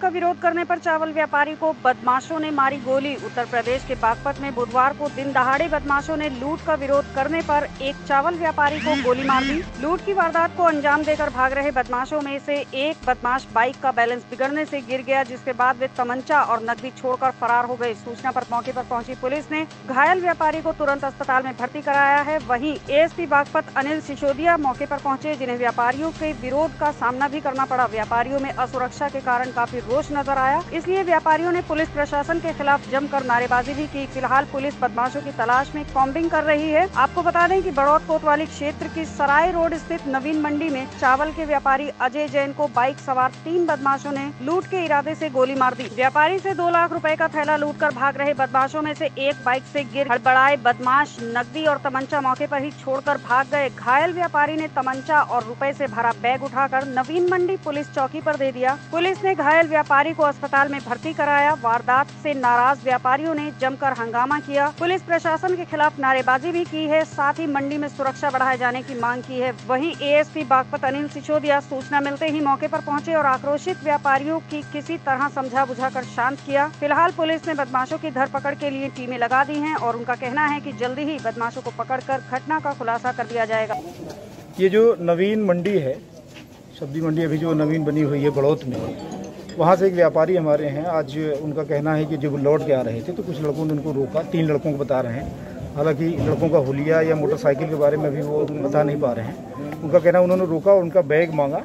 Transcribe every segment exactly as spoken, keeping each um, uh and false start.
विरोध करने पर चावल व्यापारी को बदमाशों ने मारी गोली। उत्तर प्रदेश के बागपत में बुधवार को दिन दहाड़े बदमाशों ने लूट का विरोध करने पर एक चावल व्यापारी को गोली मार दी। लूट की वारदात को अंजाम देकर भाग रहे बदमाशों में से एक बदमाश बाइक का बैलेंस बिगड़ने से गिर गया, जिसके बाद वे तमंचा और नकदी छोड़कर फरार हो गए। सूचना पर मौके पर पहुंची पुलिस ने घायल व्यापारी को तुरंत अस्पताल में भर्ती कराया है। वहीं एएसपी बागपत अनिल सिसोदिया मौके पर पहुंचे, जिन्हें व्यापारियों के विरोध का सामना भी करना पड़ा। व्यापारियों में असुरक्षा के कारण काफी रोष नजर आया, इसलिए व्यापारियों ने पुलिस प्रशासन के खिलाफ जमकर नारेबाजी भी की। फिलहाल पुलिस बदमाशों की तलाश में कॉम्बिंग कर रही है। आपको बता दें कि बड़ौद कोतवाली क्षेत्र की सराय रोड स्थित नवीन मंडी में चावल के व्यापारी अजय जैन को बाइक सवार तीन बदमाशों ने लूट के इरादे से गोली मार दी। व्यापारी से दो लाख रुपए का थैला लूटकर भाग रहे बदमाशों में से एक बाइक से गिर हड़बड़ाए बदमाश नकदी और तमंचा मौके पर ही छोड़कर भाग गए। घायल व्यापारी ने तमंचा और रुपए से भरा बैग उठाकर नवीन मंडी पुलिस चौकी पर दे दिया। पुलिस ने घायल व्यापारी को अस्पताल में भर्ती कराया। वारदात से नाराज व्यापारियों ने जमकर हंगामा किया। पुलिस प्रशासन के खिलाफ नारेबाजी भी की है, साथ ही मंडी में सुरक्षा बढ़ाए जाने की मांग की है। वहीं एएसपी बागपत अनिल सिसोदिया सूचना मिलते ही मौके पर पहुंचे और आक्रोशित व्यापारियों की किसी तरह समझा बुझाकर शांत किया। फिलहाल पुलिस ने बदमाशों की धरपकड़ के लिए टीमें लगा दी हैं और उनका कहना है कि जल्दी ही बदमाशों को पकड़कर घटना का खुलासा कर दिया जाएगा। ये जो नवीन मंडी है, सब्जी मंडी अभी जो नवीन बनी हुई है बड़ौद में, वहाँ से एक व्यापारी हमारे हैं। आज उनका कहना है कि जब लौट के आ रहे थे तो कुछ लड़कों ने उनको रोका। तीन लड़कों को बता रहे हैं, हालांकि लड़कों का हुलिया या मोटरसाइकिल के बारे में भी वो बता नहीं पा रहे हैं। उनका कहना उन्होंने रोका और उनका बैग मांगा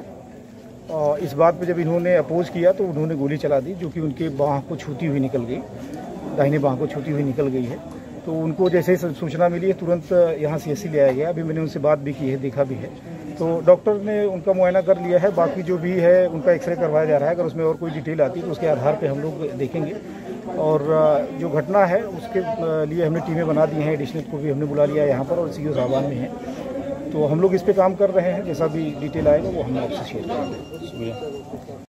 और इस बात पे जब इन्होंने अपोज किया तो उन्होंने गोली चला दी, जो कि उनके बाँह को छूती हुई निकल गई, दाहिने बाँह को छूती हुई निकल गई है। तो उनको जैसे ही सूचना मिली है तुरंत यहाँ सीएससी ले आया गया। अभी मैंने उनसे बात भी की है, देखा भी है, तो डॉक्टर ने उनका मुआयना कर लिया है। बाकी जो भी है उनका एक्सरे करवाया जा रहा है। अगर उसमें और कोई डिटेल आती है तो उसके आधार पे हम लोग देखेंगे। और जो घटना है उसके लिए हमने टीमें बना दी हैं, एडिशनल को भी हमने बुला लिया है यहाँ पर और सीओ साहबान में हैं। तो हम लोग इस पर काम कर रहे हैं, जैसा भी डिटेल आएगा वो हम आपसे शेयर करेंगे।